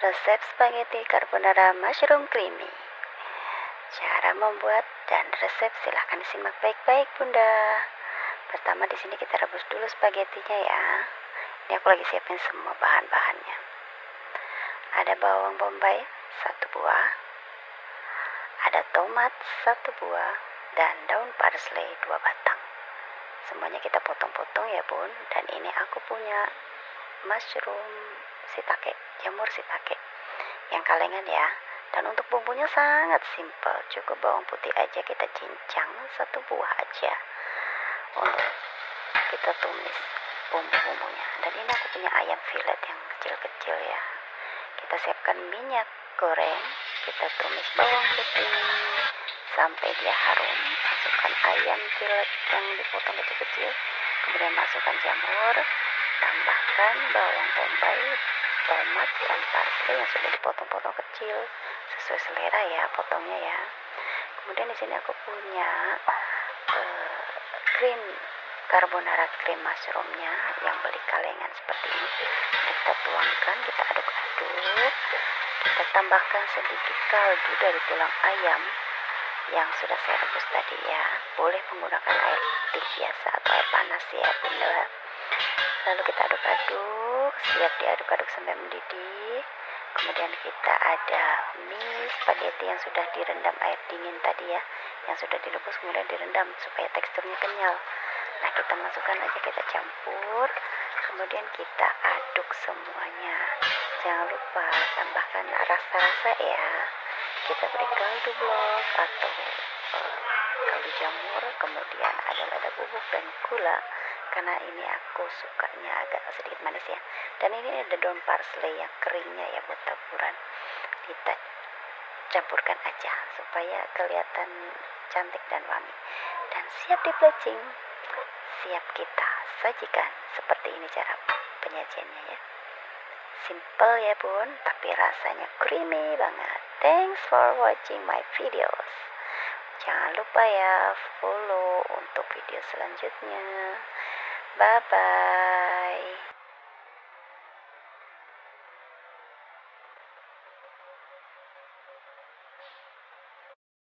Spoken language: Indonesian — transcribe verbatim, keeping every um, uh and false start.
Resep spaghetti carbonara mushroom creamy. Cara membuat dan resep silahkan disimak baik-baik, Bunda. Pertama di sini kita rebus dulu spagettinya ya. Ini aku lagi siapin semua bahan-bahannya. Ada bawang bombay satu buah, ada tomat satu buah, dan daun parsley dua batang. Semuanya kita potong-potong ya, Bun. Dan ini aku punya mushroom shiitake, jamur shiitake yang kalengan ya. Dan untuk bumbunya sangat simpel, cukup bawang putih aja kita cincang satu buah aja untuk kita tumis bumbu-bumbunya. Dan ini aku punya ayam filet yang kecil-kecil ya. Kita siapkan minyak goreng, kita tumis bawang putih sampai dia harum. Masukkan ayam filet yang dipotong kecil-kecil, kemudian masukkan jamur, tambahkan bawang bombay, tomat, dan parsley yang sudah dipotong-potong kecil sesuai selera ya potongnya ya. Kemudian di sini aku punya uh, cream carbonara cream mushroomnya yang beli kalengan seperti ini. Kita tuangkan, kita aduk-aduk, kita tambahkan sedikit kaldu dari tulang ayam yang sudah saya rebus tadi ya. Boleh menggunakan air putih biasa atau air panas ya, Bunda. Lalu kita aduk-aduk, siap diaduk-aduk sampai mendidih. Kemudian kita ada mie spaghetti yang sudah direndam air dingin tadi ya, yang sudah direbus kemudian direndam supaya teksturnya kenyal. Nah, kita masukkan aja, kita campur, kemudian kita aduk semuanya. Jangan lupa tambahkan rasa-rasa ya. Kita beri kaldu blok atau uh, kaldu jamur, kemudian ada lada bubuk dan gula, karena ini aku sukanya agak sedikit manis ya. Dan ini ada daun parsley yang keringnya ya buat taburan. Kita campurkan aja supaya kelihatan cantik dan wangi. Dan siap di plating. Siap kita sajikan. Seperti ini cara penyajiannya ya. Simple ya, Bun, tapi rasanya creamy banget. Thanks for watching my videos. Jangan lupa ya follow untuk video selanjutnya. Bye bye.